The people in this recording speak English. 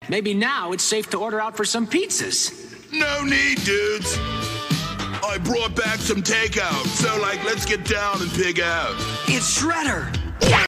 Maybe now it's safe to order out for some pizzas. No need, dudes. I brought back some takeout, so, let's get down and pig out. It's Shredder!